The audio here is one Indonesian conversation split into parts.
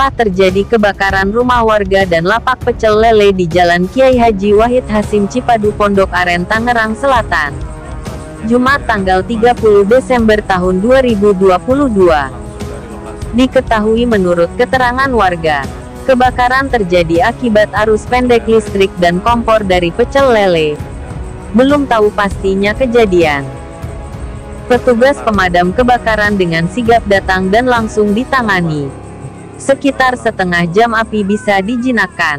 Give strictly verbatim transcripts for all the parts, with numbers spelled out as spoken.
telah terjadi kebakaran rumah warga dan lapak pecel lele di Jalan Kiai Haji Wahid Hasyim Cipadu Pondok Aren Tangerang Selatan, Jumat tanggal tiga puluh Desember tahun dua ribu dua puluh dua. Diketahui menurut keterangan warga, kebakaran terjadi akibat arus pendek listrik dan kompor dari pecel lele. Belum tahu pastinya kejadian. Petugas pemadam kebakaran dengan sigap datang dan langsung ditangani. Sekitar setengah jam api bisa dijinakkan.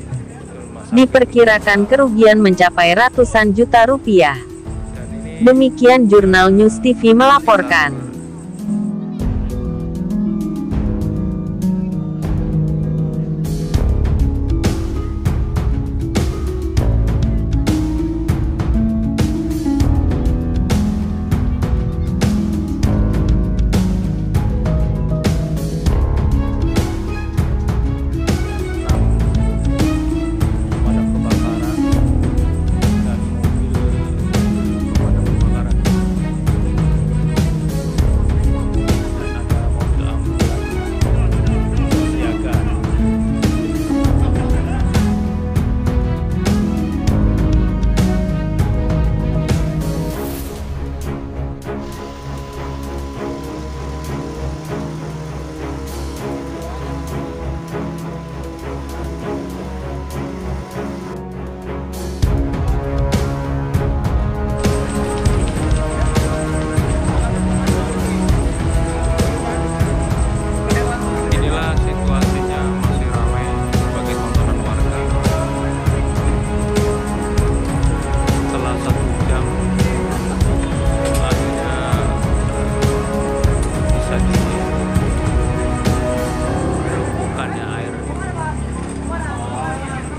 Diperkirakan kerugian mencapai ratusan juta rupiah. Demikian Jurnal News T V melaporkan.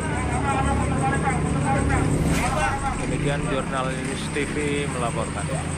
Demikian Jurnal News T V melaporkan.